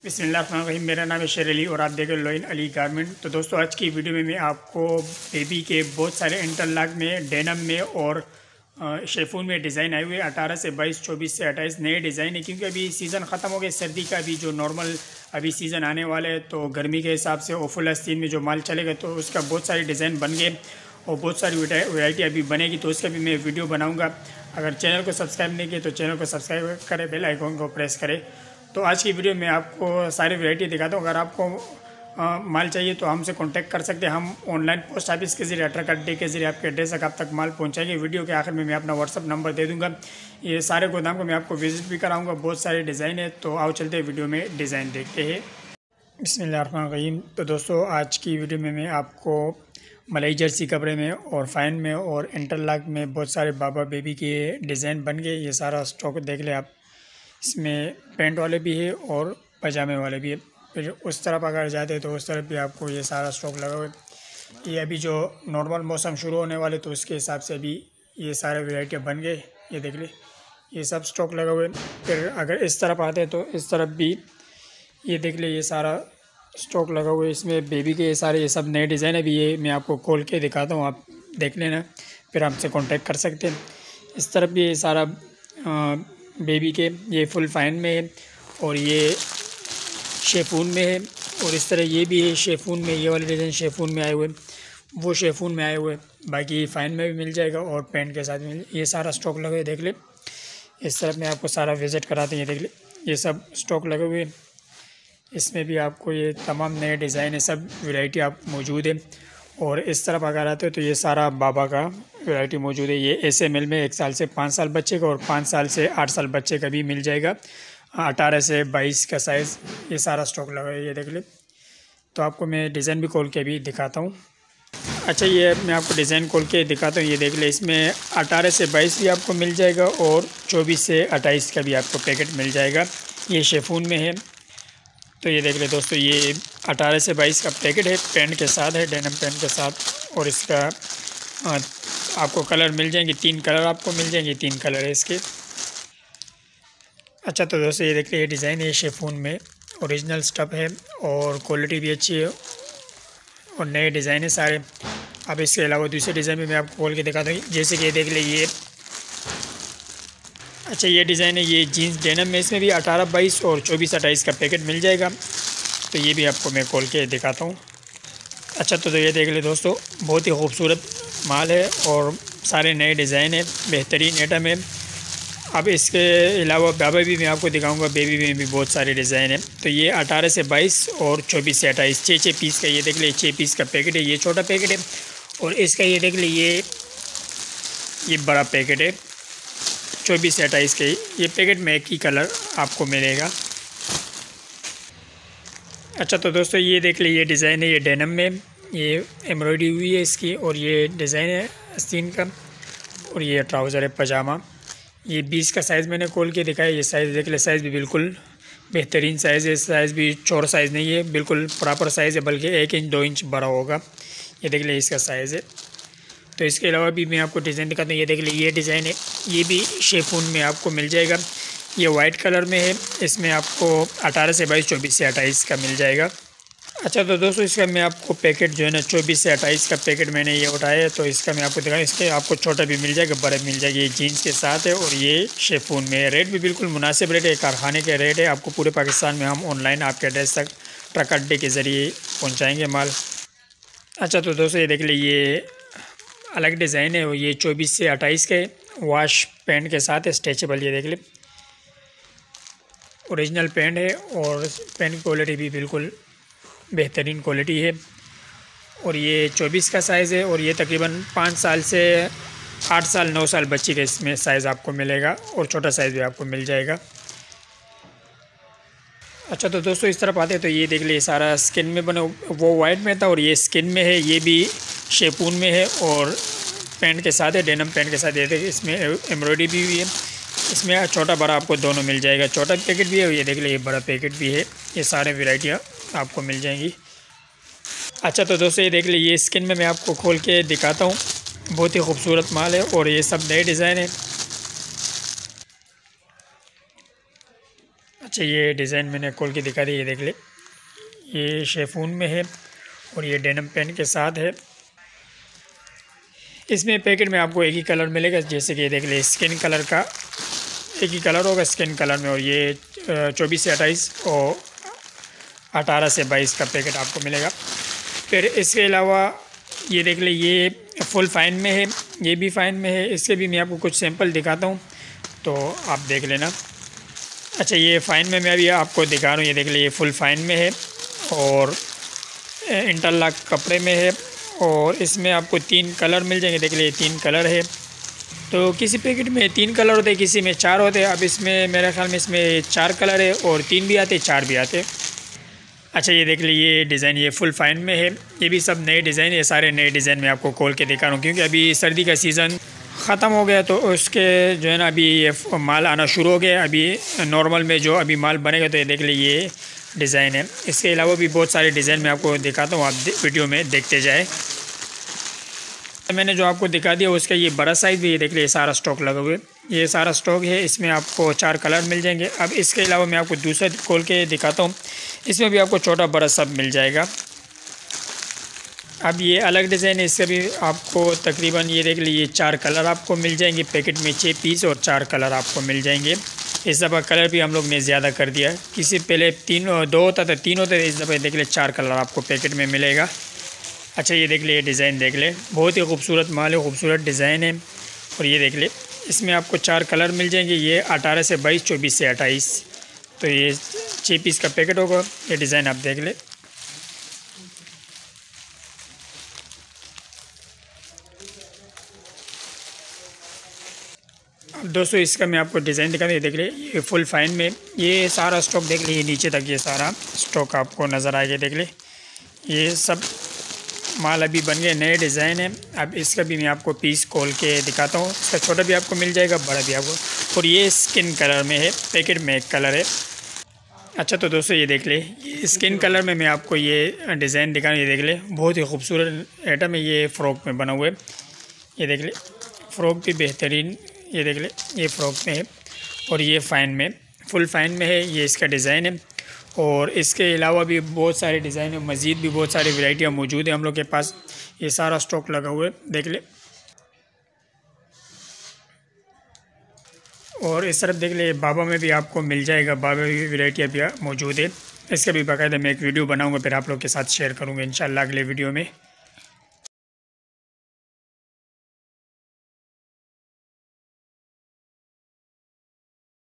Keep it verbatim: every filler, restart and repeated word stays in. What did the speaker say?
बिस्मिल्लाहिर्रहमानिर्रहीम। मेरा नाम है शेर अली और आप देख रहे हैं लोइन अली गारमेंट। तो दोस्तों आज की वीडियो में मैं आपको बेबी के बहुत सारे इंटरलॉक में, डेनम में और शेफून में डिज़ाइन आए हुए अठारह से बाईस, चौबीस से अट्ठाईस नए डिज़ाइन है, क्योंकि अभी सीज़न ख़त्म हो गया सर्दी का। अभी जो नॉर्मल अभी सीज़न आने वाला है तो गर्मी के हिसाब से और फुल आस्तीन में जो माल चलेगा तो उसका बहुत सारे डिज़ाइन बन गए और बहुत सारी वैरायटी अभी बनेगी, तो उसका भी मैं वीडियो बनाऊँगा। अगर चैनल को सब्सक्राइब नहीं किए तो चैनल को सब्सक्राइब करें, बेल आइकन को प्रेस करें। तो आज की वीडियो में आपको सारी वैरायटी दिखाता हूँ। अगर आपको आ, माल चाहिए तो हमसे कांटेक्ट कर सकते हैं। हम ऑनलाइन पोस्ट ऑफिस के जरिए, ट्रक अड्डे के जरिए आपके एड्रेस तक आप तक माल पहुँचाएंगे। वीडियो के आखिर में मैं अपना व्हाट्सअप नंबर दे दूँगा। ये सारे गोदाम को मैं आपको विजिट भी कराऊँगा। बहुत सारे डिज़ाइन है, तो आओ चलते हैं वीडियो में डिज़ाइन देखते हैं। बिस्मिल्लाहिर्रहमानिर्रहीम। तो दोस्तों आज की वीडियो में मैं आपको मलाई जर्सी कपड़े में और फाइन में और इंटरलॉक में बहुत सारे बाबा बेबी के डिज़ाइन बन गए। ये सारा स्टॉक देख ले आप। इसमें पैंट वाले भी है और पजामे वाले भी है। फिर उस तरफ अगर जाते तो उस तरफ भी आपको ये सारा स्टॉक लगा हुआ है। ये अभी जो नॉर्मल मौसम शुरू होने वाले तो उसके हिसाब से अभी ये सारे वैरायटियाँ बन गए। ये देख ले, ये सब स्टॉक लगा हुआ है। फिर अगर इस तरफ आते तो इस तरफ भी ये देख ले, ये सारा स्टॉक लगा हुआ है। इसमें बेबी के सारे ये सब नए डिज़ाइन है। अभी ये मैं आपको खोल के दिखाता हूँ, आप देख लेना, फिर हमसे कांटेक्ट कर सकते हैं। इस तरफ भी ये सारा आ, बेबी के ये फुल फाइन में है और ये शेफून में है, और इस तरह ये भी है शेफून में। ये वाले डिज़ाइन शेफून में आए हुए, वो शेफून में आए हुए। बाकी फ़ाइन में भी मिल जाएगा और पैंट के साथ मिल। ये सारा स्टॉक लगे देख ले। इस तरफ में आपको सारा विज़िट कराते हैं। ये देख ले, ये सब स्टॉक लगे हुए। इसमें भी आपको ये तमाम नए डिज़ाइन है, सब वैरायटी आप मौजूद है। और इस तरफ अगर आते हो तो ये सारा बाबा का वैरायटी मौजूद है। ये एस एम एल में एक साल से पाँच साल बच्चे का और पाँच साल से आठ साल बच्चे का भी मिल जाएगा। अठारह से बाईस का साइज़ ये सारा स्टॉक लगा है। ये देख ले, तो आपको मैं डिज़ाइन भी खोल के भी दिखाता हूँ। अच्छा, ये मैं आपको डिज़ाइन खोल के दिखाता हूँ। ये देख ले, इसमें अठारह से बाईस भी आपको मिल जाएगा और चौबीस से अट्ठाईस का भी आपको पैकेट मिल जाएगा। ये शेफून में है। तो ये देख ले दोस्तों, ये अठारह से बाईस का पैकेट है, पेंट के साथ है, डेनिम पेंट के साथ। और इसका आ, आपको कलर मिल जाएंगे, तीन कलर आपको मिल जाएंगे, तीन कलर है इसके। अच्छा तो दोस्तों ये देख ले, ये डिज़ाइन है शेफून में, ओरिजिनल स्टफ है और क्वालिटी भी अच्छी है और नए डिज़ाइन है सारे। अब इसके अलावा दूसरे डिज़ाइन भी मैं आपको खोल के दिखाता हूँ। जैसे कि ये देख ले, ये अच्छा ये डिज़ाइन है, ये जीन्स डेनिम में। इसमें भी अठारह बाईस और चौबीस अट्ठाईस का पैकेट मिल जाएगा। तो ये भी आपको मैं खोल के दिखाता हूँ। अच्छा तो, तो ये देख ले दोस्तों, बहुत ही खूबसूरत माल है और सारे नए डिज़ाइन है, बेहतरीन आइटम है। अब इसके अलावा बाबा भी मैं आपको दिखाऊंगा, बेबी में भी बहुत सारे डिज़ाइन है। तो ये अठारह से बाईस और चौबीस से अट्ठाईस, छः छः पीस का ये देख ले, छः पीस का पैकेट है। ये छोटा पैकेट है और इसका ये देख ले, ये ये बड़ा पैकेट है चौबीस से अट्ठाईस के। ये पैकेट में एक ही कलर आपको मिलेगा। अच्छा तो दोस्तों ये देख ले, ये डिज़ाइन है, ये डेनिम में, ये एम्ब्रॉयडरी हुई है इसकी और ये डिज़ाइन है आस्तीन का। और ये ट्राउज़र है पजामा। ये बीस का साइज़ मैंने खोल के दिखाया। ये साइज़ देख ले, साइज़ भी बिल्कुल बेहतरीन साइज़ है। साइज़ भी छोटा साइज़ नहीं है, बिल्कुल प्रॉपर साइज़ है, बल्कि एक इंच दो इंच बड़ा होगा। ये देख ले, इसका साइज़ है। तो इसके अलावा भी मैं आपको डिज़ाइन दिखाता हूँ। ये देख ले, ये डिज़ाइन है, ये भी शेफून में आपको मिल जाएगा। ये वाइट कलर में है। इसमें आपको अठारह से बाईस, चौबीस से अट्ठाईस का मिल जाएगा। अच्छा तो दोस्तों इसका मैं आपको पैकेट जो है ना, चौबीस से अट्ठाईस का पैकेट मैंने ये उठाया है, तो इसका मैं आपको दिखाऊँ। इसके आपको छोटा भी मिल जाएगा, बड़ा मिल जाएगा। ये जीन्स के साथ है और ये शेफून में है। रेट भी बिल्कुल मुनासिब रेट है, कारखाने के रेट है। आपको पूरे पाकिस्तान में हम ऑनलाइन आपके एड्रेस तक ट्रक अड्डे के ज़रिए पहुँचाएँगे माल। अच्छा तो दोस्तों ये देख ले, ये अलग डिज़ाइन है, ये चौबीस से अट्ठाईस के वाश पैंट के साथ है, स्ट्रेचेबल। ये देख ले, ओरिजिनल पैंट है और पैंट की क्वालिटी भी बिल्कुल बेहतरीन क्वालिटी है। और ये चौबीस का साइज़ है और ये तकरीबन पाँच साल से आठ साल नौ साल बच्चे के इसमें साइज़ आपको मिलेगा और छोटा साइज़ भी आपको मिल जाएगा। अच्छा तो दोस्तों इस तरफ आते हैं तो ये देख ले, सारा स्किन में बना, वो वाइट में था और ये स्किन में है। ये भी शेपून में है और पैंट के साथ है, डेनिम पैंट के साथ। ये देख, इसमें एम्ब्रॉयडरी भी हुई है। इसमें छोटा बड़ा आपको दोनों मिल जाएगा। छोटा पैकेट भी है, ये देख ले, ये बड़ा पैकेट भी है। ये सारे वैरायटियाँ आपको मिल जाएंगी। अच्छा तो दोस्तों ये देख ले, ये स्किन में मैं आपको खोल के दिखाता हूँ। बहुत ही खूबसूरत माल है और ये सब नए डिज़ाइन है। अच्छा, ये डिज़ाइन मैंने खोल के दिखा दी, ये देख ले, ये शेफून में है और ये डेनिम पेन के साथ है। इसमें पैकेट में आपको एक ही कलर मिलेगा, जैसे कि ये देख ले, स्किन कलर का एक ही कलर होगा स्किन कलर में। और ये चौबीस से अट्ठाईस और अठारह से बाईस का पैकेट आपको मिलेगा। फिर इसके अलावा ये देख ले, ये फुल फाइन में है, ये भी फाइन में है। इसके भी मैं आपको कुछ सैंपल दिखाता हूँ, तो आप देख लेना। अच्छा, ये फ़ाइन में मैं अभी आपको दिखा रहा हूँ, ये देख ले, ये फुल फाइन में है और इंटरलॉक कपड़े में है। और इसमें आपको तीन कलर मिल जाएंगे, देख ले, तीन कलर है। तो किसी पैकेट में तीन कलर होते हैं, किसी में चार होते हैं। अब इसमें मेरे ख्याल में इसमें चार कलर है और तीन भी आते, चार भी आते। अच्छा, ये देख लीजिए, ये डिज़ाइन ये फुल फाइन में है। ये भी सब नए डिज़ाइन, ये सारे नए डिज़ाइन मैं आपको खोल के दिखा रहा हूँ, क्योंकि अभी सर्दी का सीज़न ख़त्म हो गया, तो उसके जो है ना अभी ये माल आना शुरू हो गया। अभी नॉर्मल में जो अभी माल बनेगा, तो ये देख लीजिए, ये डिज़ाइन है। इसके अलावा भी बहुत सारे डिज़ाइन मैं आपको दिखाता हूँ, आप वीडियो में देखते जाए। मैंने जो आपको दिखा दिया उसका ये बड़ा साइज़ भी, ये देख लीजिए, सारा स्टॉक लगा हुआ है, ये सारा स्टॉक है। इसमें आपको चार कलर मिल जाएंगे। अब इसके अलावा मैं आपको दूसरा खोल के दिखाता हूँ, इसमें भी आपको छोटा बड़ा सब मिल जाएगा। अब ये अलग डिज़ाइन है, इससे भी आपको तकरीबन ये देख लीजिए, चार कलर आपको मिल जाएंगे पैकेट में, छः पीस और चार कलर आपको मिल जाएंगे। इस दफ़ा कलर भी हम लोग ने ज़्यादा कर दिया है, किसी पहले तीन दो होता था, तीन होते थे, इस दफ़ा देख ले चार कलर आपको पैकेट में मिलेगा। अच्छा, ये देख ले, ये डिज़ाइन देख ले, बहुत ही खूबसूरत माल है, खूबसूरत डिज़ाइन है। और ये देख ले, इसमें आपको चार कलर मिल जाएंगे, ये अठारह से बाईस, चौबीस से अट्ठाईस, तो ये छः पीस का पैकेट होगा। ये डिज़ाइन आप देख ले। अब दोस्तों, इसका मैं आपको डिज़ाइन दिखा दूँ, ये देख ले, ये फुल फाइन में, ये सारा स्टॉक देख लीजिए, नीचे तक ये सारा स्टॉक आपको नज़र आएगा। देख ले, ये सब माल अभी बन गए, नए डिज़ाइन है। अब इसका भी मैं आपको पीस खोल के दिखाता हूँ, इसका छोटा भी आपको मिल जाएगा, बड़ा भी आपको। और ये स्किन कलर में है, पैकेट में एक कलर है। अच्छा, तो दोस्तों ये देख ले, ये स्किन कलर में मैं आपको ये डिज़ाइन दिखा रहा हूँ, ये देख ले, बहुत ही खूबसूरत आइटम है, ये फ़्रॉक में बना हुआ है। ये देख ले, फ़्रॉक भी बेहतरीन, ये देख ले, ये फ़्रॉक में है और ये फ़ाइन में, फुल फाइन में है, ये इसका डिज़ाइन है। और इसके अलावा भी बहुत सारे डिज़ाइन है, मज़ीद भी बहुत सारी वैरायटियाँ मौजूद है हम लोग के पास, ये सारा स्टॉक लगा हुआ है, देख ले। और इस तरफ देख ले, बाबा में भी आपको मिल जाएगा, बाबा में भी वैरायटियाँ भी मौजूद है। इसका भी बाकायदा मैं एक वीडियो बनाऊंगा, फिर आप लोग के साथ शेयर करूंगा इंशाल्लाह अगले वीडियो में।